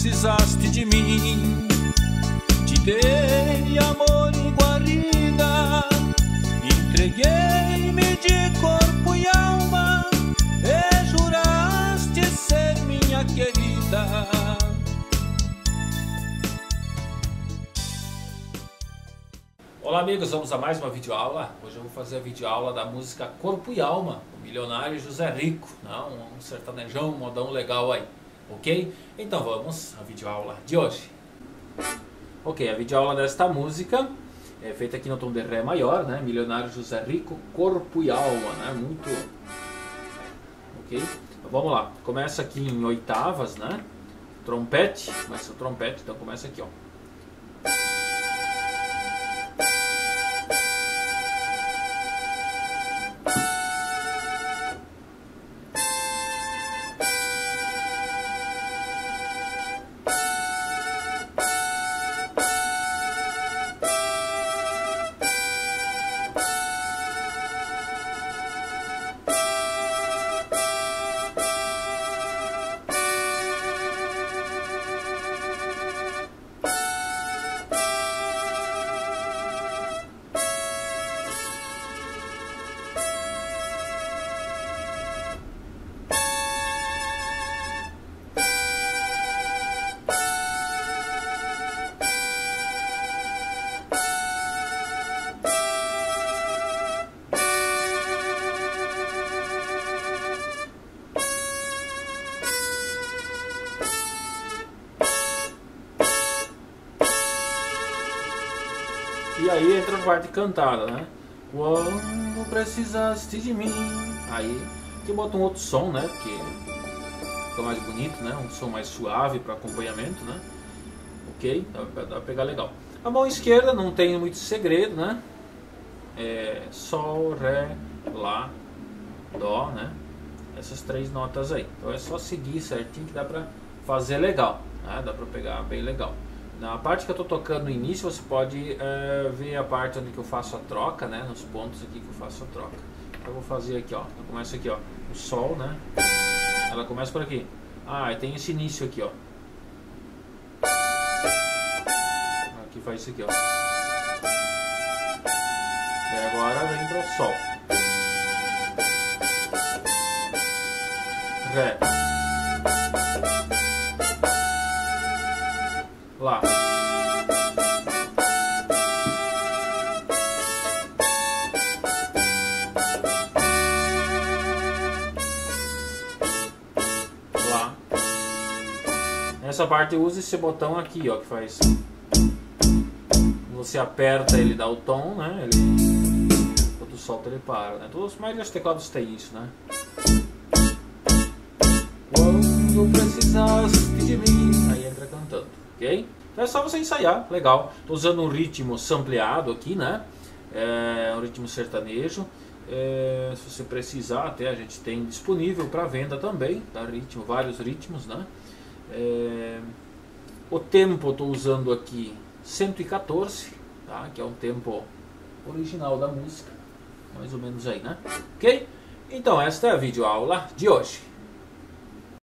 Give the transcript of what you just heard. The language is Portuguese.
precisaste de mim. Te dei amor e guarida, entreguei-me de corpo e alma, e juraste ser minha querida. Olá amigos, vamos a mais uma videoaula. Hoje eu vou fazer a videoaula da música Corpo e Alma, o milionário José Rico, um sertanejão, um modão legal aí, ok? Então vamos à videoaula de hoje. Ok, a videoaula desta música é feita aqui no tom de Ré maior, né? Milionário José Rico, Corpo e Alma, né? Muito... ok? Então, vamos lá, começa aqui em oitavas, né? Trompete, começa o trompete, então começa aqui, ó. E aí entra a parte cantada, né? Quando precisaste de mim. Aí aqui bota um outro som, né? Porque fica mais bonito, né? Um som mais suave para acompanhamento, né? Ok? Dá pra pegar legal. A mão esquerda não tem muito segredo, né? É Sol, Ré, Lá, Dó, né? Essas três notas aí. Então é só seguir certinho que dá pra fazer legal, né? Dá pra pegar bem legal. Na parte que eu estou tocando no início, você pode ver a parte onde que eu faço a troca, né? Nos pontos aqui que eu faço a troca. Então eu vou fazer aqui, ó. Eu começo aqui, ó. O Sol, né? Ela começa por aqui. Ah, e tem esse início aqui, ó. Aqui faz isso aqui, ó. E agora vem para o Sol. Ré. Lá. Lá. Nessa parte usa esse botão aqui, ó, que faz. Você aperta, ele dá o tom, né? Ele quando solta ele para, né? Todos os maiores teclados têm isso, né? Quando precisaste de mim, aí entra cantando. Ok? Então é só você ensaiar, legal. Estou usando um ritmo sampleado aqui, né? Um ritmo sertanejo. Se você precisar, até a gente tem disponível para venda também, tá? Vários ritmos, né? O tempo eu estou usando aqui 114, tá? Que é um tempo original da música, mais ou menos aí, né? Ok? Então esta é a videoaula de hoje.